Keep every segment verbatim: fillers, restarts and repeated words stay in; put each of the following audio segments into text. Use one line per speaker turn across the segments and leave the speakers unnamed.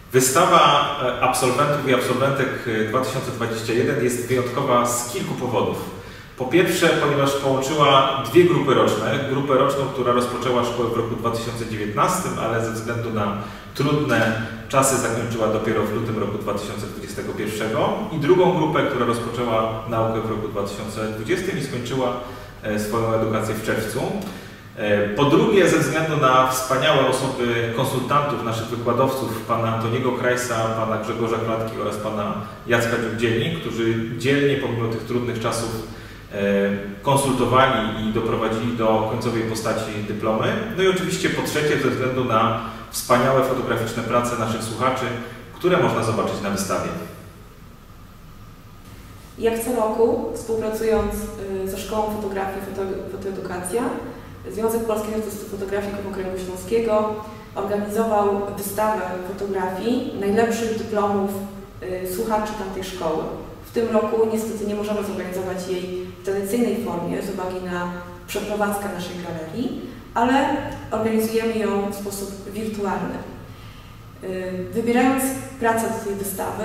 Wystawa absolwentów i absolwentek dwa tysiące dwudziesty pierwszy jest wyjątkowa z kilku powodów. Po pierwsze, ponieważ połączyła dwie grupy roczne. Grupę roczną, która rozpoczęła szkołę w roku dwa tysiące dziewiętnastym, ale ze względu na trudne czasy zakończyła dopiero w lutym roku dwa tysiące dwudziestego pierwszego. I drugą grupę, która rozpoczęła naukę w roku dwa tysiące dwudziestym i skończyła swoją edukację w czerwcu. Po drugie, ze względu na wspaniałe osoby konsultantów, naszych wykładowców, pana Antoniego Krajsa, pana Grzegorza Klatki oraz pana Jacka Dziubdzieli, którzy dzielnie, pomimo tych trudnych czasów, konsultowali i doprowadzili do końcowej postaci dyplomy. No i oczywiście po trzecie, ze względu na wspaniałe fotograficzne prace naszych słuchaczy, które można zobaczyć na wystawie.
Jak co roku, współpracując ze Szkołą Fotografii Fotoedukacja, Związek Polskich Artystów Fotografików Okręgu Śląskiego organizował wystawę fotografii najlepszych dyplomów słuchaczy tamtej szkoły. W tym roku niestety nie możemy zorganizować jej w tradycyjnej formie z uwagi na przeprowadzkę naszej galerii, ale organizujemy ją w sposób wirtualny. Wybierając pracę do tej wystawy,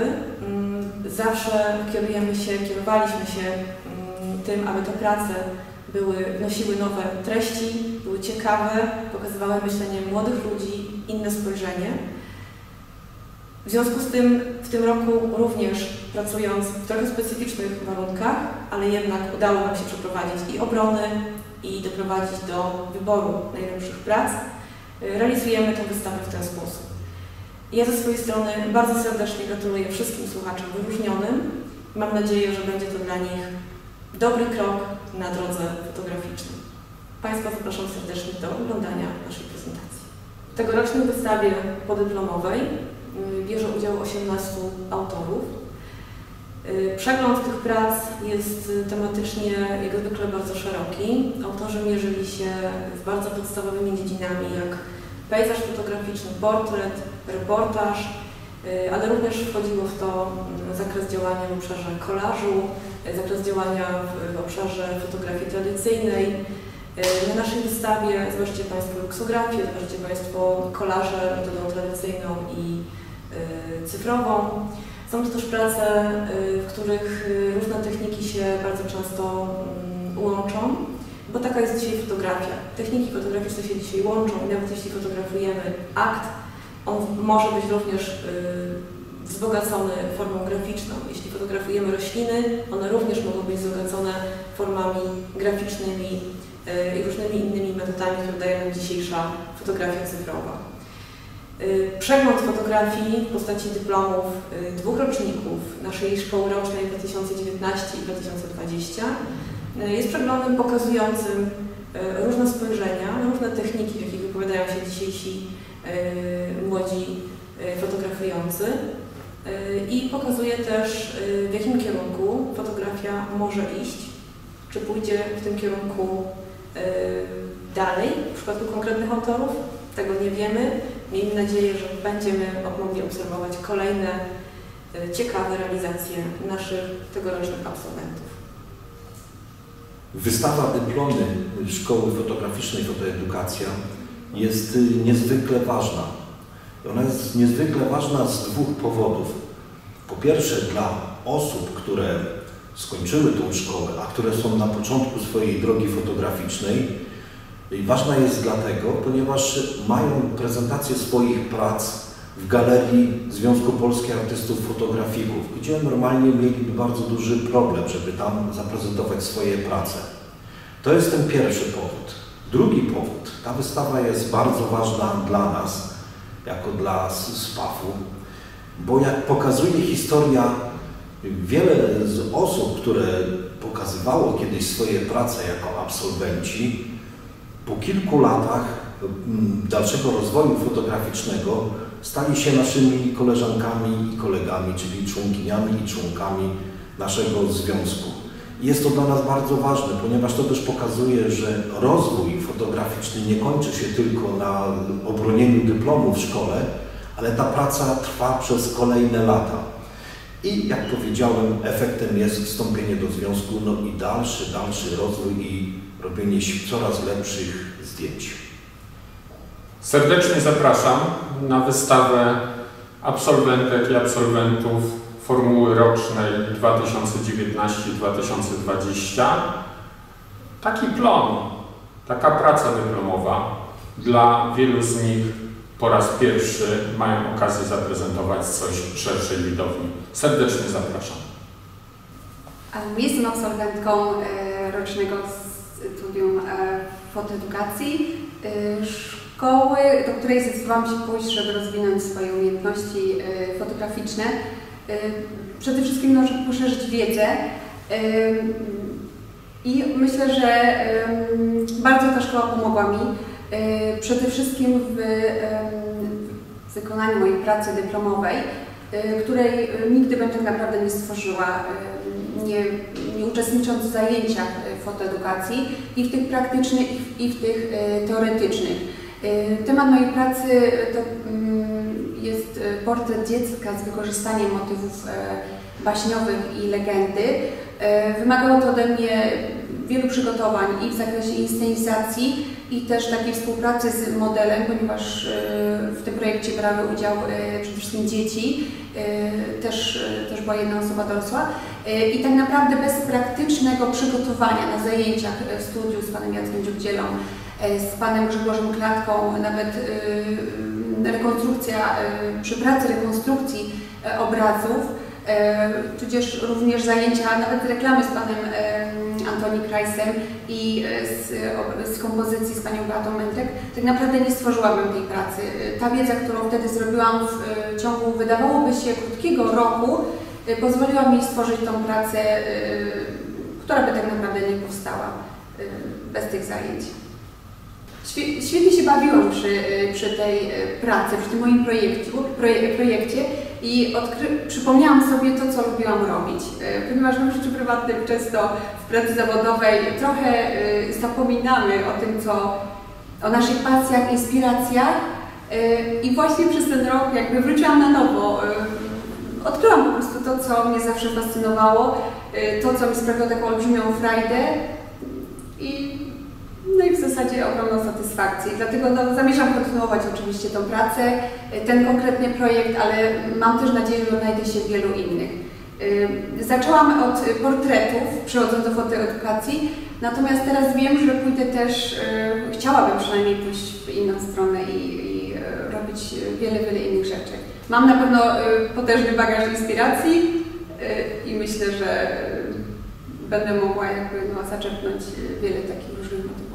zawsze kierujemy się, kierowaliśmy się tym, aby te prace były, wnosiły nowe treści, były ciekawe, pokazywały myślenie młodych ludzi, inne spojrzenie. W związku z tym w tym roku również pracując w trochę specyficznych warunkach, ale jednak udało nam się przeprowadzić i obrony, i doprowadzić do wyboru najlepszych prac, realizujemy tę wystawę w ten sposób. Ja ze swojej strony bardzo serdecznie gratuluję wszystkim słuchaczom wyróżnionym. Mam nadzieję, że będzie to dla nich dobry krok na drodze fotograficznej. Państwa zapraszam serdecznie do oglądania naszej prezentacji. W tegorocznej wystawie podyplomowej bierze udział osiemnastu autorów. Przegląd tych prac jest tematycznie jak zwykle bardzo szeroki. Autorzy mierzyli się z bardzo podstawowymi dziedzinami jak pejzaż fotograficzny, portret, reportaż, ale również wchodziło w to zakres działania w obszarze kolażu, zakres działania w obszarze fotografii tradycyjnej. Na naszej wystawie zobaczycie Państwo luksografię, zobaczycie Państwo kolaże metodą tradycyjną i cyfrową. Są to też prace, w których różne techniki się bardzo często łączą, bo taka jest dzisiaj fotografia. Techniki fotograficzne się dzisiaj łączą i nawet jeśli fotografujemy akt, on może być również wzbogacony formą graficzną. Jeśli fotografujemy rośliny, one również mogą być wzbogacone formami graficznymi i różnymi innymi metodami, które daje nam dzisiejsza fotografia cyfrowa. Przegląd fotografii w postaci dyplomów dwóch roczników naszej szkoły rocznej dwa tysiące dziewiętnasty i dwa tysiące dwudziesty jest przeglądem pokazującym różne spojrzenia, różne techniki, w jakich wypowiadają się dzisiejsi młodzi fotografujący i pokazuje też, w jakim kierunku fotografia może iść, czy pójdzie w tym kierunku dalej w przypadku konkretnych autorów. Tego nie wiemy. Miejmy nadzieję, że będziemy mogli obserwować kolejne ciekawe realizacje naszych tegorocznych absolwentów.
Wystawa dyplomy Szkoły Fotograficznej Fotoedukacja jest niezwykle ważna. Ona jest niezwykle ważna z dwóch powodów. Po pierwsze dla osób, które skończyły tą szkołę, a które są na początku swojej drogi fotograficznej. I ważna jest dlatego, ponieważ mają prezentację swoich prac w Galerii Związku Polskich Artystów Fotografików, gdzie normalnie mieliby bardzo duży problem, żeby tam zaprezentować swoje prace. To jest ten pierwszy powód. Drugi powód. Ta wystawa jest bardzo ważna dla nas, jako dla spafu, bo jak pokazuje historia, wiele z osób, które pokazywało kiedyś swoje prace jako absolwenci, po kilku latach dalszego rozwoju fotograficznego stali się naszymi koleżankami i kolegami, czyli członkiniami i członkami naszego związku. Jest to dla nas bardzo ważne, ponieważ to też pokazuje, że rozwój fotograficzny nie kończy się tylko na obronieniu dyplomu w szkole, ale ta praca trwa przez kolejne lata. I jak powiedziałem, efektem jest wstąpienie do związku, no i dalszy, dalszy rozwój i robienie coraz lepszych zdjęć.
Serdecznie zapraszam na wystawę absolwentek i absolwentów formuły rocznej dwa tysiące dziewiętnaście dwa tysiące dwadzieścia. Taki plon, taka praca dyplomowa dla wielu z nich po raz pierwszy mają okazję zaprezentować coś szerszej widowni. Serdecznie zapraszam.
Jestem absolwentką rocznego studium fotoedukacji szkoły, do której zdecydowałam się pójść, żeby rozwinąć swoje umiejętności fotograficzne. Przede wszystkim no, żeby poszerzyć wiedzę i myślę, że bardzo ta szkoła pomogła mi przede wszystkim w wykonaniu mojej pracy dyplomowej, której nigdy bym tak naprawdę nie stworzyła, nie, nie uczestnicząc w zajęciach fotoedukacji i w tych praktycznych, i w tych teoretycznych. Temat mojej pracy to jest portret dziecka z wykorzystaniem motywów baśniowych i legendy. Wymagało to ode mnie wielu przygotowań i w zakresie inscenizacji, i też takiej współpracy z modelem, ponieważ w tym projekcie brały udział przede wszystkim dzieci, też, też była jedna osoba dorosła. I tak naprawdę bez praktycznego przygotowania na zajęciach w studiu z panem Jackiem Dziubdzielą, z panem Grzegorzem Klatką, nawet rekonstrukcja, przy pracy rekonstrukcji obrazów, tudzież również zajęcia, nawet reklamy z panem Antoni Krajsem i z, z kompozycji z panią Beatą Mędrek, tak naprawdę nie stworzyłabym tej pracy. Ta wiedza, którą wtedy zrobiłam w ciągu, wydawałoby się, krótkiego roku, pozwoliła mi stworzyć tą pracę, która by tak naprawdę nie powstała bez tych zajęć. Świetnie się bawiłam przy, przy tej pracy, przy tym moim projekcie, projekcie i przypomniałam sobie to, co lubiłam robić. Ponieważ w życiu prywatnym często w pracy zawodowej trochę zapominamy o tym, co, o naszych pasjach, inspiracjach i właśnie przez ten rok jakby wróciłam na nowo. Odkryłam po prostu to, co mnie zawsze fascynowało, to, co mi sprawiało taką olbrzymią frajdę i no i w zasadzie ogromną satysfakcję. Dlatego no, zamierzam kontynuować oczywiście tą pracę, ten konkretny projekt, ale mam też nadzieję, że odnajdę się w wielu innych. Zaczęłam od portretów, przechodząc do fotoedukacji, natomiast teraz wiem, że pójdę też, chciałabym przynajmniej pójść w inną stronę i, i robić wiele, wiele innych rzeczy. Mam na pewno potężny bagaż inspiracji i myślę, że będę mogła jakby no, zaczerpnąć wiele takich różnych motywów.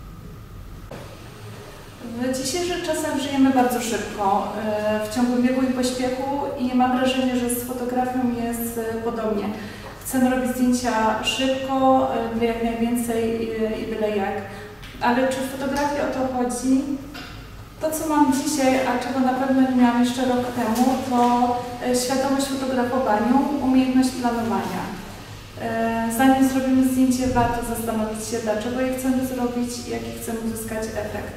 W dzisiejszych czasach żyjemy bardzo szybko, w ciągu biegu i pośpiechu i mam wrażenie, że z fotografią jest podobnie. Chcemy robić zdjęcia szybko, jak najwięcej i byle jak. Ale czy w fotografii o to chodzi? To, co mam dzisiaj, a czego na pewno nie miałam jeszcze rok temu, to świadomość w fotografowaniu, umiejętność planowania. Zanim zrobimy zdjęcie, warto zastanowić się, dlaczego je chcemy zrobić i jaki chcemy uzyskać efekt.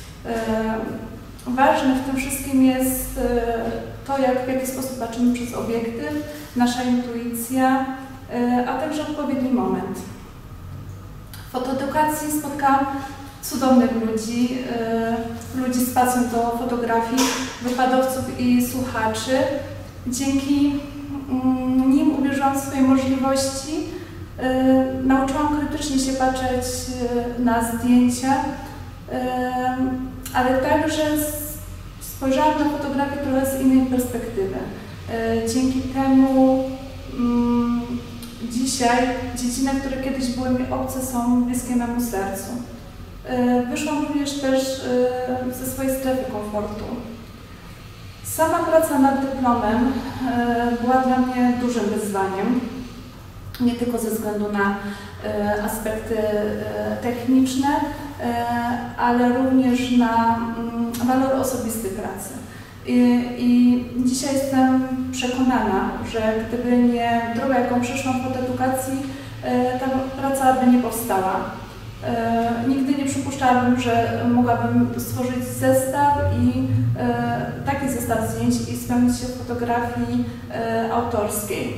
Ważne w tym wszystkim jest to, jak, w jaki sposób patrzymy przez obiektyw, nasza intuicja, a także odpowiedni moment. W fotoedukacji spotkałam cudownych ludzi, ludzi z pasją do fotografii, wykładowców i słuchaczy. Dzięki nim uwierzyłam w swoje możliwości, nauczyłam krytycznie się patrzeć na zdjęcia, ale także spojrzałam na fotografię trochę z innej perspektywy. Dzięki temu dzisiaj dziedziny, które kiedyś były mi obce, są bliskie memu sercu. Wyszłam również też ze swojej strefy komfortu. Sama praca nad dyplomem była dla mnie dużym wyzwaniem, nie tylko ze względu na aspekty techniczne, ale również na walor osobisty pracy. I, i dzisiaj jestem przekonana, że gdyby nie droga, jaką przeszłam w fotoedukacji, ta praca by nie powstała. Nigdy nie przypuszczałabym, że mogłabym stworzyć zestaw i taki zestaw zdjęć i spełnić się w fotografii autorskiej.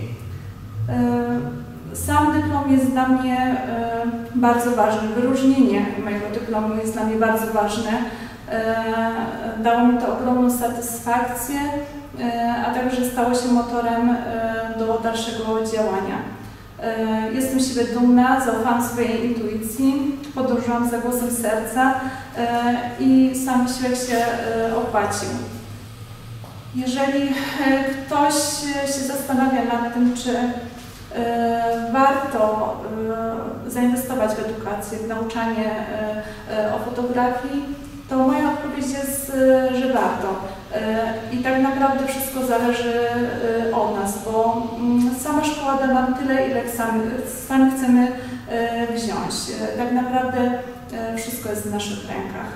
Sam dyplom jest dla mnie bardzo ważny. Wyróżnienie mojego dyplomu jest dla mnie bardzo ważne. Dało mi to ogromną satysfakcję a także stało się motorem do dalszego działania. Jestem z siebie dumna, zaufałam swojej intuicji, podążyłam za głosem serca i sam wysiłek się opłacił. Jeżeli ktoś się zastanawia nad tym, czy warto zainwestować w edukację, w nauczanie o fotografii, to moja odpowiedź jest, że warto. I tak naprawdę wszystko zależy od nas, bo sama szkoła da nam tyle, ile sami, sami chcemy wziąć. Tak naprawdę wszystko jest w naszych rękach.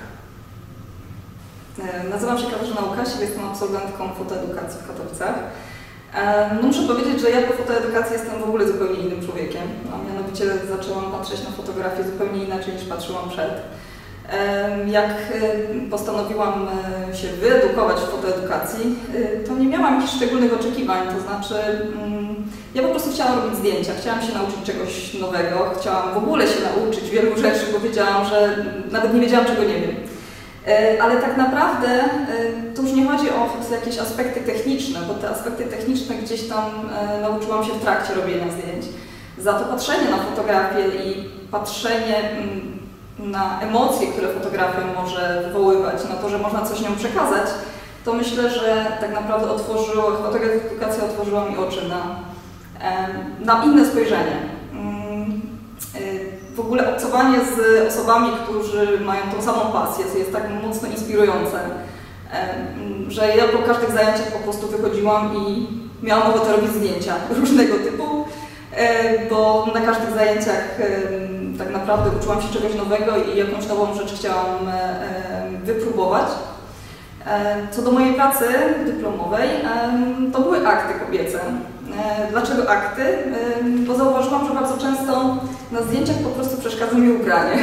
Nazywam się Katarzyna Łukasik, jestem absolwentką fotoedukacji w Katowicach. No muszę powiedzieć, że ja po fotoedukacji jestem w ogóle zupełnie innym człowiekiem, a mianowicie zaczęłam patrzeć na fotografię zupełnie inaczej niż patrzyłam przed. Jak postanowiłam się wyedukować w fotoedukacji, to nie miałam jakichś szczególnych oczekiwań, to znaczy ja po prostu chciałam robić zdjęcia, chciałam się nauczyć czegoś nowego, chciałam w ogóle się nauczyć wielu rzeczy, bo wiedziałam, że nawet nie wiedziałam, czego nie wiem. Ale tak naprawdę to już nie chodzi o jakieś aspekty techniczne, bo te aspekty techniczne gdzieś tam nauczyłam się w trakcie robienia zdjęć. Za to patrzenie na fotografię i patrzenie na emocje, które fotografia może wywoływać, na to, że można coś nią przekazać, to myślę, że tak naprawdę otworzyło, fotoedukacja otworzyła mi oczy na, na inne spojrzenie. W ogóle obcowanie z osobami, którzy mają tą samą pasję, jest tak mocno inspirujące, że ja po każdych zajęciach po prostu wychodziłam i miałam ochotę robić zdjęcia różnego typu, bo na każdych zajęciach tak naprawdę uczyłam się czegoś nowego i jakąś nową rzecz chciałam wypróbować. Co do mojej pracy dyplomowej, to były akty kobiece. Dlaczego akty? Bo zauważyłam, że bardzo często na zdjęciach po prostu przeszkadza mi ubranie.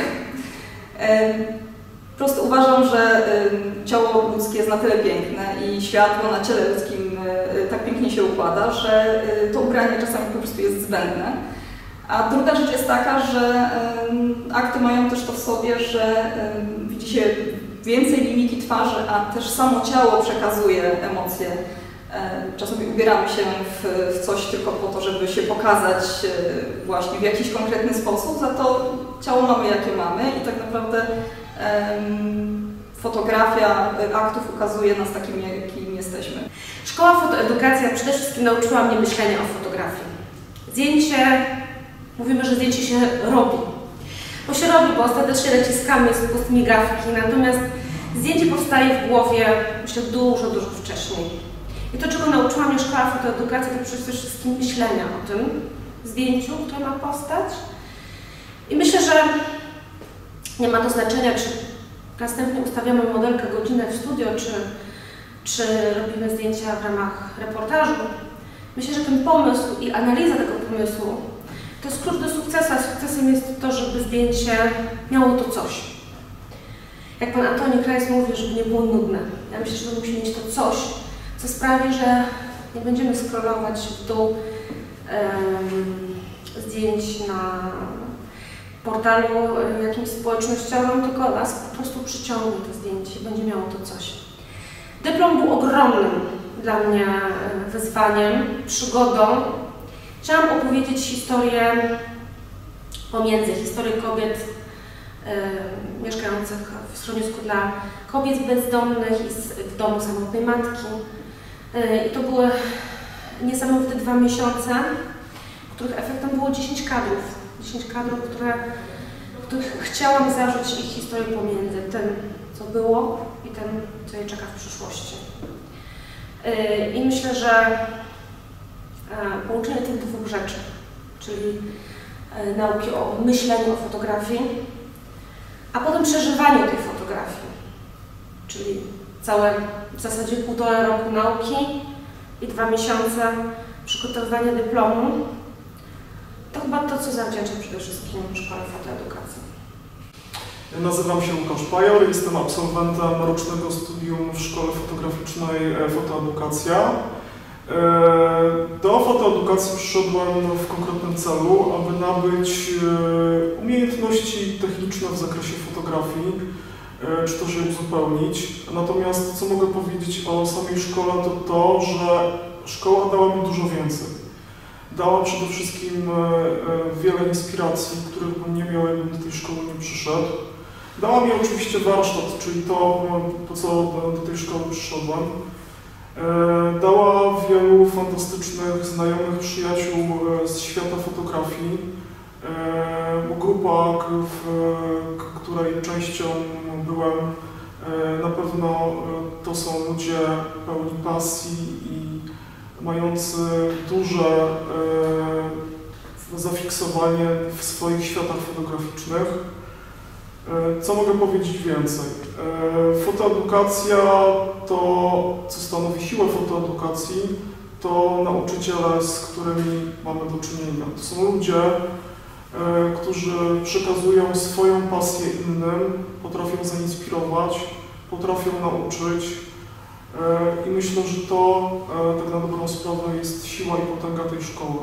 Po prostu uważam, że ciało ludzkie jest na tyle piękne i światło na ciele ludzkim tak pięknie się układa, że to ubranie czasami po prostu jest zbędne. A druga rzecz jest taka, że akty mają też to w sobie, że widzi się więcej mimiki twarzy, a też samo ciało przekazuje emocje. Czasami ubieramy się w, w coś tylko po to, żeby się pokazać właśnie w jakiś konkretny sposób, za to ciało mamy jakie mamy i tak naprawdę um, fotografia aktów ukazuje nas takim, jakim jesteśmy.
Szkoła fotoedukacja przede wszystkim nauczyła mnie myślenia o fotografii. Zdjęcie, mówimy, że zdjęcie się robi. Bo się robi, bo ostatecznie naciskamy spust migawki, natomiast zdjęcie powstaje w głowie, myślę, dużo, dużo wcześniej. I to, czego nauczyła mnie szkoła fotoedukacji, to przede wszystkim myślenia o tym zdjęciu, które ma powstać. I myślę, że nie ma to znaczenia, czy następnie ustawiamy modelkę godzinę w studio, czy, czy robimy zdjęcia w ramach reportażu. Myślę, że ten pomysł i analiza tego pomysłu to jest klucz do sukcesu, a sukcesem jest to, żeby zdjęcie miało to coś. Jak pan Antoni Krajs mówi, żeby nie było nudne. Ja myślę, że to musi mieć to coś, co sprawi, że nie będziemy scrollować w dół um, zdjęć na portalu jakimś społecznościowym, tylko nas po prostu przyciągnie to zdjęcie, będzie miało to coś. Dyplom był ogromnym dla mnie wyzwaniem, przygodą. Chciałam opowiedzieć historię pomiędzy, historię kobiet y, mieszkających w schronisku dla kobiet bezdomnych i z, w domu samotnej matki. Y, I to były niesamowite dwa miesiące, których efektem było dziesięć kadrów. dziesięć kadrów, które, których chciałam zażyć ich historię pomiędzy tym, co było i tym, co je czeka w przyszłości. Y, I myślę, że połączenie tych dwóch rzeczy, czyli nauki o myśleniu o fotografii, a potem przeżywaniu tej fotografii, czyli całe w zasadzie półtora roku nauki i dwa miesiące przygotowywania dyplomu, to chyba to, co zawdzięczam przede wszystkim Szkole Fotoedukacji.
Ja nazywam się Łukasz Pajor, jestem absolwentem rocznego studium w Szkole Fotograficznej Fotoedukacja. Do fotoedukacji przyszedłem w konkretnym celu, aby nabyć umiejętności techniczne w zakresie fotografii. czy też je uzupełnić. Natomiast co mogę powiedzieć o samej szkole, to to, że szkoła dała mi dużo więcej. Dała przede wszystkim wiele inspiracji, których bym nie miał, jakbym do tej szkoły nie przyszedł. Dała mi oczywiście warsztat, czyli to, po co do tej szkoły przyszedłem. Dała wielu fantastycznych, znajomych przyjaciół z świata fotografii. Grupa, w której częścią byłem, na pewno to są ludzie pełni pasji i mający duże zafiksowanie w swoich światach fotograficznych. Co mogę powiedzieć więcej? Fotoedukacja to, co stanowi siłę fotoedukacji, to nauczyciele, z którymi mamy do czynienia. To są ludzie, którzy przekazują swoją pasję innym, potrafią zainspirować, potrafią nauczyć i myślę, że to tak na dobrą sprawę jest siła i potęga tej szkoły.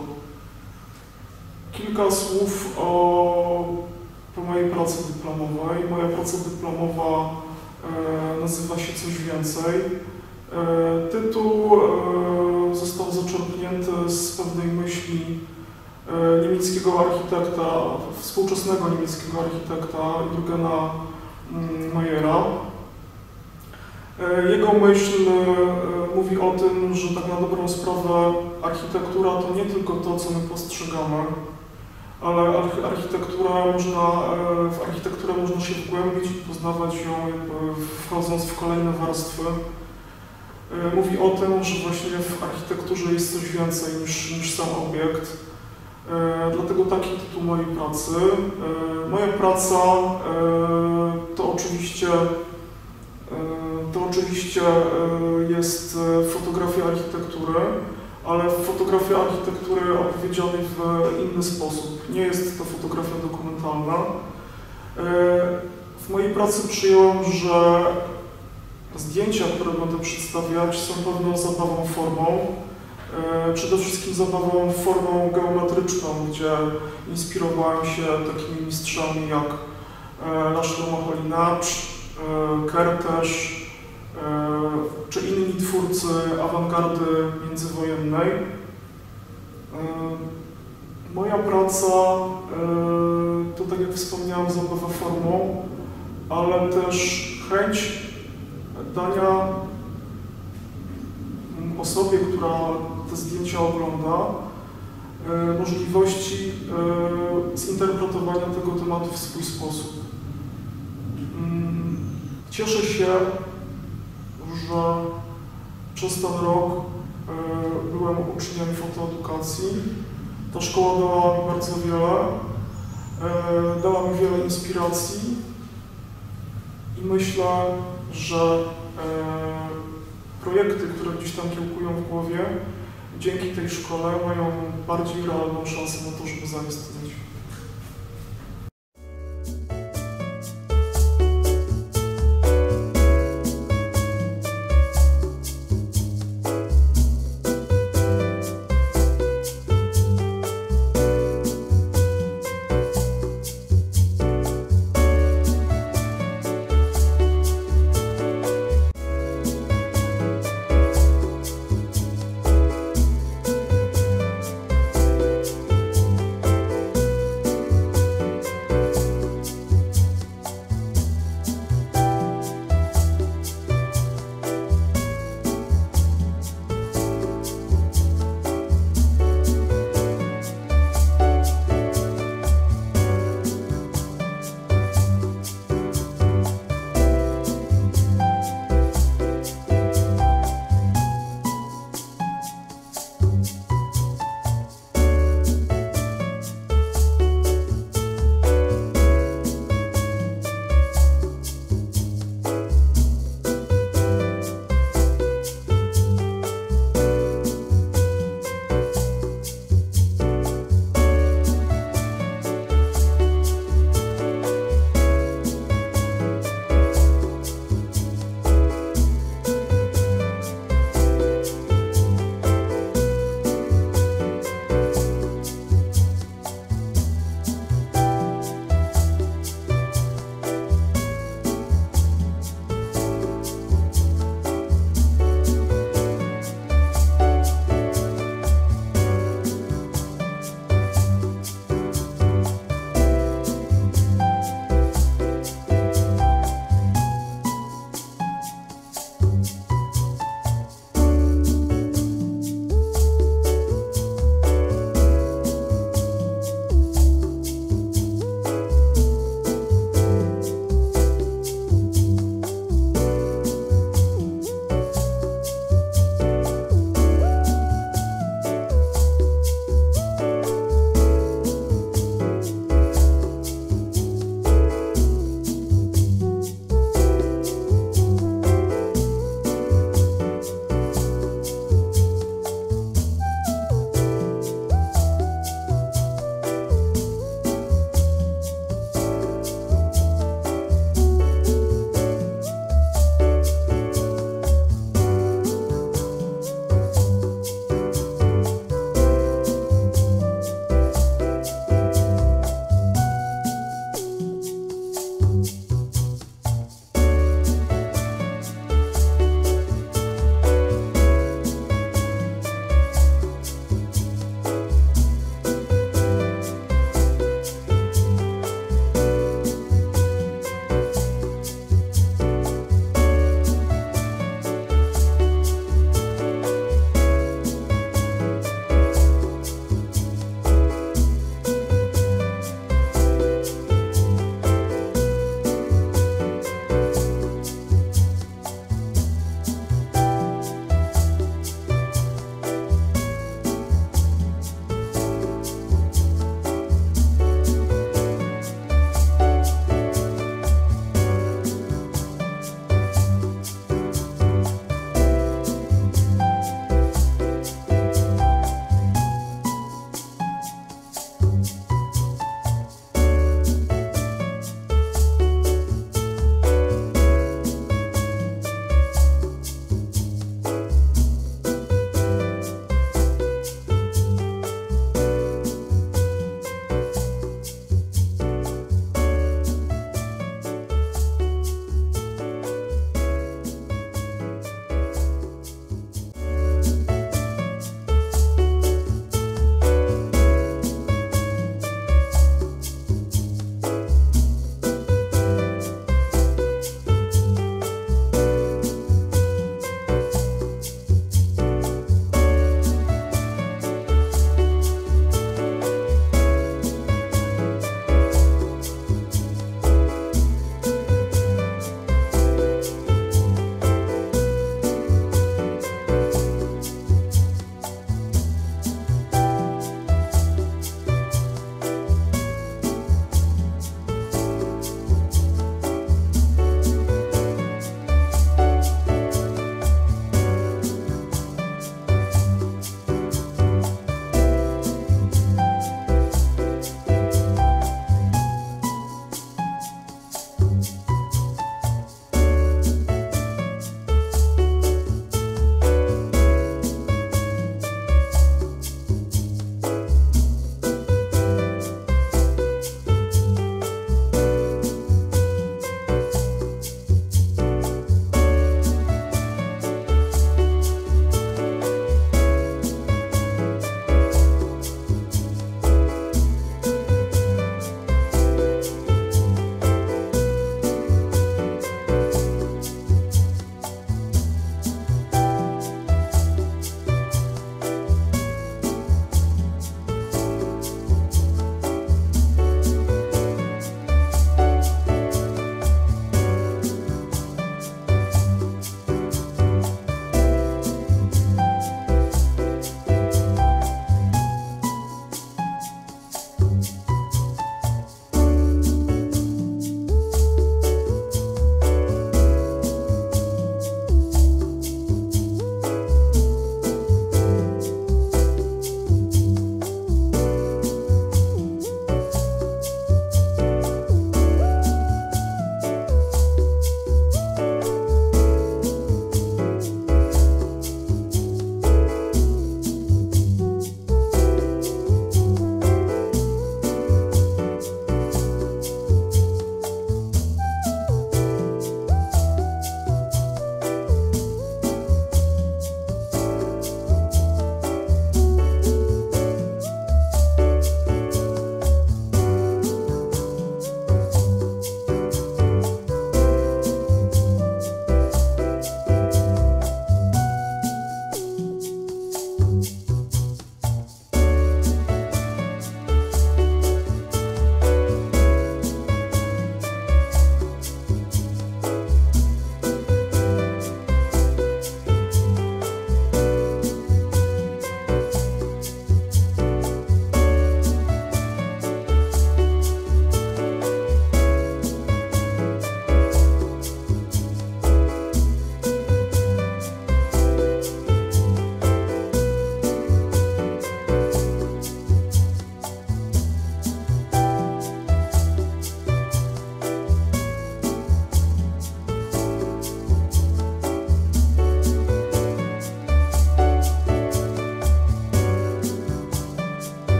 Kilka słów o po mojej pracy dyplomowej. Moja praca dyplomowa nazywa się Coś więcej. Tytuł został zaczerpnięty z pewnej myśli niemieckiego architekta, współczesnego niemieckiego architekta Jürgena Mayera. Jego myśl mówi o tym, że tak na dobrą sprawę architektura to nie tylko to, co my postrzegamy, ale architektura można, w architekturę można się wgłębić i poznawać ją, jakby wchodząc w kolejne warstwy. Mówi o tym, że właśnie w architekturze jest coś więcej niż, niż sam obiekt. Dlatego taki tytuł mojej pracy. Moja praca to oczywiście, to oczywiście jest fotografia architektury, ale fotografia architektury opowiedzianej w inny sposób. Nie jest to fotografia dokumentalna. W mojej pracy przyjąłem, że zdjęcia, które będę przedstawiać, są pewną zabawą formą. Przede wszystkim zabawą formą geometryczną, gdzie inspirowałem się takimi mistrzami jak Laszlo Moholy-Nagy, Kertész czy inni twórcy awangardy międzywojennej. Moja praca to, tak jak wspomniałem, zabawa formą, ale też chęć dania osobie, która te zdjęcia ogląda, możliwości zinterpretowania tego tematu w swój sposób. Cieszę się, że przez ten rok byłem uczniem fotoedukacji. Ta szkoła dała mi bardzo wiele, dała mi wiele inspiracji i myślę, że projekty, które gdzieś tam kiełkują w głowie, dzięki tej szkole mają bardziej realną szansę na to, żeby zaistnieć.